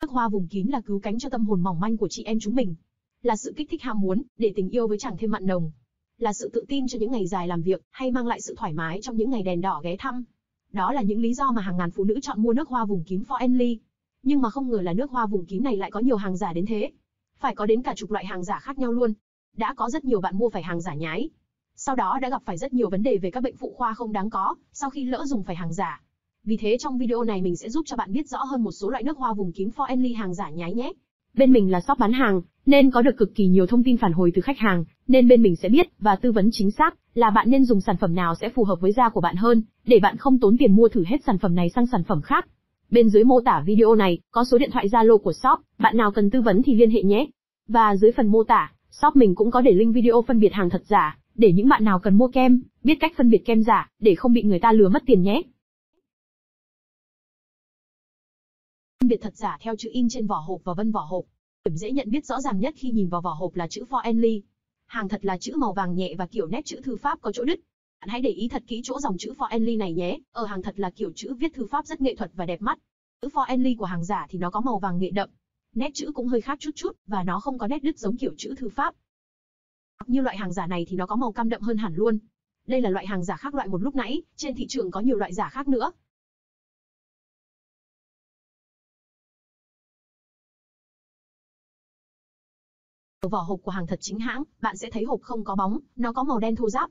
Nước hoa vùng kín là cứu cánh cho tâm hồn mỏng manh của chị em chúng mình, là sự kích thích ham muốn để tình yêu với chàng thêm mặn nồng, là sự tự tin cho những ngày dài làm việc, hay mang lại sự thoải mái trong những ngày đèn đỏ ghé thăm. Đó là những lý do mà hàng ngàn phụ nữ chọn mua nước hoa vùng kín For. Nhưng mà không ngờ là nước hoa vùng kín này lại có nhiều hàng giả đến thế. Phải có đến cả chục loại hàng giả khác nhau luôn. Đã có rất nhiều bạn mua phải hàng giả nhái. Sau đó đã gặp phải rất nhiều vấn đề về các bệnh phụ khoa không đáng có, sau khi lỡ dùng phải hàng giả. Vì thế trong video này mình sẽ giúp cho bạn biết rõ hơn một số loại nước hoa vùng kín For hàng giả nhái nhé. Bên mình là shop bán hàng, nên có được cực kỳ nhiều thông tin phản hồi từ khách hàng, nên bên mình sẽ biết và tư vấn chính xác là bạn nên dùng sản phẩm nào sẽ phù hợp với da của bạn hơn, để bạn không tốn tiền mua thử hết sản phẩm này sang sản phẩm khác. Bên dưới mô tả video này có số điện thoại Zalo của shop, bạn nào cần tư vấn thì liên hệ nhé. Và dưới phần mô tả, shop mình cũng có để link video phân biệt hàng thật giả, để những bạn nào cần mua kem, biết cách phân biệt kem giả, để không bị người ta lừa mất tiền nhé. Phân biệt thật giả theo chữ in trên vỏ hộp và vân vỏ hộp. Điểm dễ nhận biết rõ ràng nhất khi nhìn vào vỏ hộp là chữ For. Hàng thật là chữ màu vàng nhẹ và kiểu nét chữ thư pháp có chỗ đứt. Bạn hãy để ý thật kỹ chỗ dòng chữ For này nhé. Ở hàng thật là kiểu chữ viết thư pháp rất nghệ thuật và đẹp mắt. Chữ For của hàng giả thì nó có màu vàng nghệ đậm. Nét chữ cũng hơi khác chút chút và nó không có nét đứt giống kiểu chữ thư pháp. Như loại hàng giả này thì nó có màu cam đậm hơn hẳn luôn. Đây là loại hàng giả khác loại một lúc nãy, trên thị trường có nhiều loại giả khác nữa. Ở vỏ hộp của hàng thật chính hãng, bạn sẽ thấy hộp không có bóng, nó có màu đen thô ráp.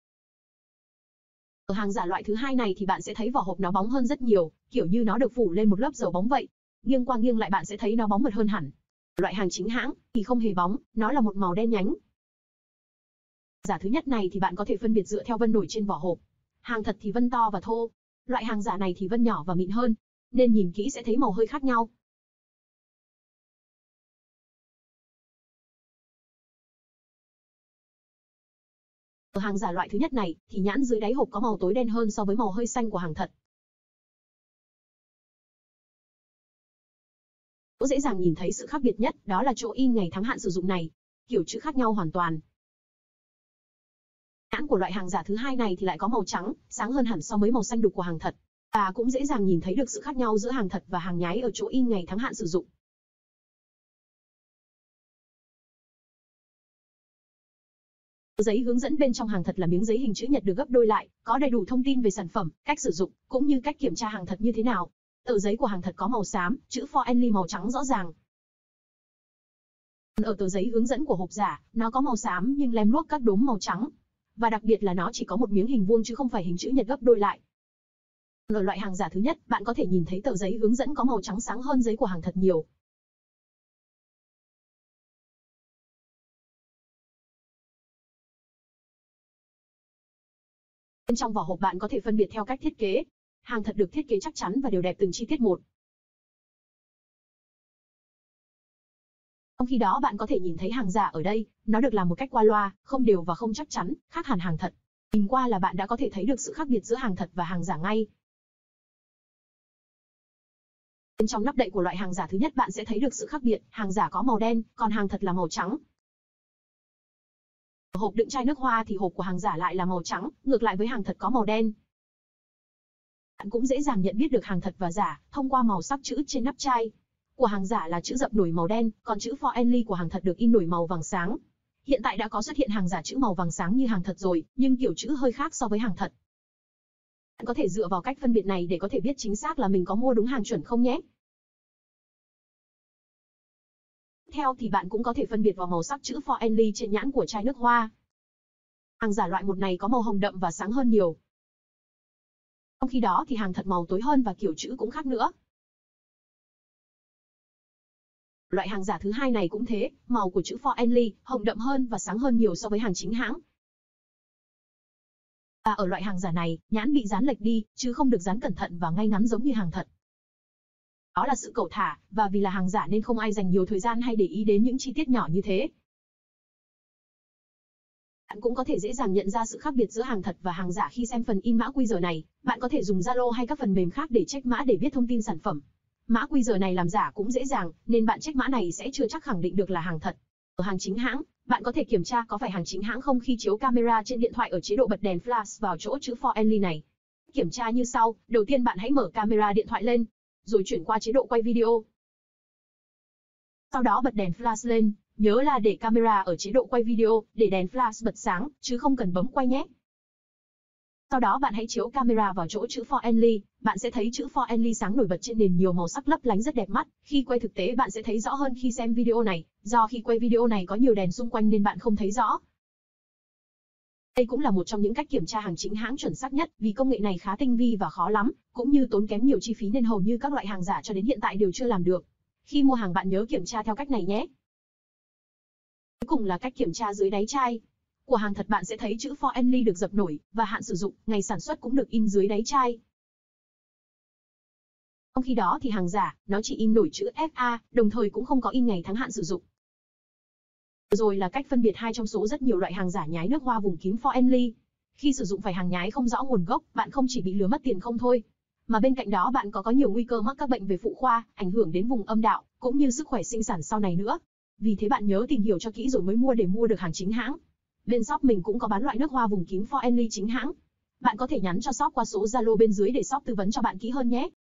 Ở hàng giả loại thứ hai này thì bạn sẽ thấy vỏ hộp nó bóng hơn rất nhiều, kiểu như nó được phủ lên một lớp dầu bóng vậy. Nghiêng qua nghiêng lại bạn sẽ thấy nó bóng mượt hơn hẳn. Loại hàng chính hãng thì không hề bóng, nó là một màu đen nhánh. Giả thứ nhất này thì bạn có thể phân biệt dựa theo vân nổi trên vỏ hộp. Hàng thật thì vân to và thô. Loại hàng giả này thì vân nhỏ và mịn hơn, nên nhìn kỹ sẽ thấy màu hơi khác nhau. Ở hàng giả loại thứ nhất này, thì nhãn dưới đáy hộp có màu tối đen hơn so với màu hơi xanh của hàng thật. Chỗ dễ dàng nhìn thấy sự khác biệt nhất, đó là chỗ in ngày tháng hạn sử dụng này. Kiểu chữ khác nhau hoàn toàn. Nhãn của loại hàng giả thứ hai này thì lại có màu trắng, sáng hơn hẳn so với màu xanh đục của hàng thật. Và cũng dễ dàng nhìn thấy được sự khác nhau giữa hàng thật và hàng nhái ở chỗ in ngày tháng hạn sử dụng. Giấy hướng dẫn bên trong hàng thật là miếng giấy hình chữ nhật được gấp đôi lại, có đầy đủ thông tin về sản phẩm, cách sử dụng, cũng như cách kiểm tra hàng thật như thế nào. Tờ giấy của hàng thật có màu xám, chữ For màu trắng rõ ràng. Ở tờ giấy hướng dẫn của hộp giả, nó có màu xám nhưng lem luốc các đốm màu trắng. Và đặc biệt là nó chỉ có một miếng hình vuông chứ không phải hình chữ nhật gấp đôi lại. Ở loại hàng giả thứ nhất, bạn có thể nhìn thấy tờ giấy hướng dẫn có màu trắng sáng hơn giấy của hàng thật nhiều. Bên trong vỏ hộp bạn có thể phân biệt theo cách thiết kế. Hàng thật được thiết kế chắc chắn và đều đẹp từng chi tiết một. Trong khi đó bạn có thể nhìn thấy hàng giả ở đây, nó được làm một cách qua loa, không đều và không chắc chắn, khác hẳn hàng thật. Nhìn qua là bạn đã có thể thấy được sự khác biệt giữa hàng thật và hàng giả ngay. Bên trong nắp đậy của loại hàng giả thứ nhất bạn sẽ thấy được sự khác biệt, hàng giả có màu đen, còn hàng thật là màu trắng. Ở hộp đựng chai nước hoa thì hộp của hàng giả lại là màu trắng, ngược lại với hàng thật có màu đen. Bạn cũng dễ dàng nhận biết được hàng thật và giả thông qua màu sắc chữ trên nắp chai. Của hàng giả là chữ dập nổi màu đen, còn chữ For của hàng thật được in nổi màu vàng sáng. Hiện tại đã có xuất hiện hàng giả chữ màu vàng sáng như hàng thật rồi, nhưng kiểu chữ hơi khác so với hàng thật. Bạn có thể dựa vào cách phân biệt này để có thể biết chính xác là mình có mua đúng hàng chuẩn không nhé. Tiếp theo thì bạn cũng có thể phân biệt vào màu sắc chữ For trên nhãn của chai nước hoa. Hàng giả loại một này có màu hồng đậm và sáng hơn nhiều. Trong khi đó thì hàng thật màu tối hơn và kiểu chữ cũng khác nữa. Loại hàng giả thứ hai này cũng thế, màu của chữ For hồng đậm hơn và sáng hơn nhiều so với hàng chính hãng. Và ở loại hàng giả này, nhãn bị dán lệch đi, chứ không được dán cẩn thận và ngay ngắn giống như hàng thật. Đó là sự cẩu thả, và vì là hàng giả nên không ai dành nhiều thời gian hay để ý đến những chi tiết nhỏ như thế. Bạn cũng có thể dễ dàng nhận ra sự khác biệt giữa hàng thật và hàng giả khi xem phần in mã QR này. Bạn có thể dùng Zalo hay các phần mềm khác để check mã để biết thông tin sản phẩm. Mã QR này làm giả cũng dễ dàng, nên bạn check mã này sẽ chưa chắc khẳng định được là hàng thật. Ở hàng chính hãng, bạn có thể kiểm tra có phải hàng chính hãng không khi chiếu camera trên điện thoại ở chế độ bật đèn flash vào chỗ chữ For này. Kiểm tra như sau, đầu tiên bạn hãy mở camera điện thoại lên, rồi chuyển qua chế độ quay video. Sau đó bật đèn flash lên, nhớ là để camera ở chế độ quay video, để đèn flash bật sáng, chứ không cần bấm quay nhé. Sau đó bạn hãy chiếu camera vào chỗ chữ For Only, bạn sẽ thấy chữ For Only sáng nổi bật trên nền nhiều màu sắc lấp lánh rất đẹp mắt. Khi quay thực tế bạn sẽ thấy rõ hơn khi xem video này, do khi quay video này có nhiều đèn xung quanh nên bạn không thấy rõ. Đây cũng là một trong những cách kiểm tra hàng chính hãng chuẩn xác nhất, vì công nghệ này khá tinh vi và khó lắm, cũng như tốn kém nhiều chi phí nên hầu như các loại hàng giả cho đến hiện tại đều chưa làm được. Khi mua hàng bạn nhớ kiểm tra theo cách này nhé. Cuối cùng là cách kiểm tra dưới đáy chai. Của hàng thật bạn sẽ thấy chữ For Only được dập nổi, và hạn sử dụng, ngày sản xuất cũng được in dưới đáy chai. Trong khi đó thì hàng giả, nó chỉ in nổi chữ FA, đồng thời cũng không có in ngày tháng hạn sử dụng. Rồi là cách phân biệt hai trong số rất nhiều loại hàng giả nhái nước hoa vùng kín For Only. Khi sử dụng phải hàng nhái không rõ nguồn gốc, bạn không chỉ bị lừa mất tiền không thôi, mà bên cạnh đó bạn có nhiều nguy cơ mắc các bệnh về phụ khoa, ảnh hưởng đến vùng âm đạo, cũng như sức khỏe sinh sản sau này nữa. Vì thế bạn nhớ tìm hiểu cho kỹ rồi mới mua để mua được hàng chính hãng. Bên shop mình cũng có bán loại nước hoa vùng kín For Only chính hãng. Bạn có thể nhắn cho shop qua số Zalo bên dưới để shop tư vấn cho bạn kỹ hơn nhé.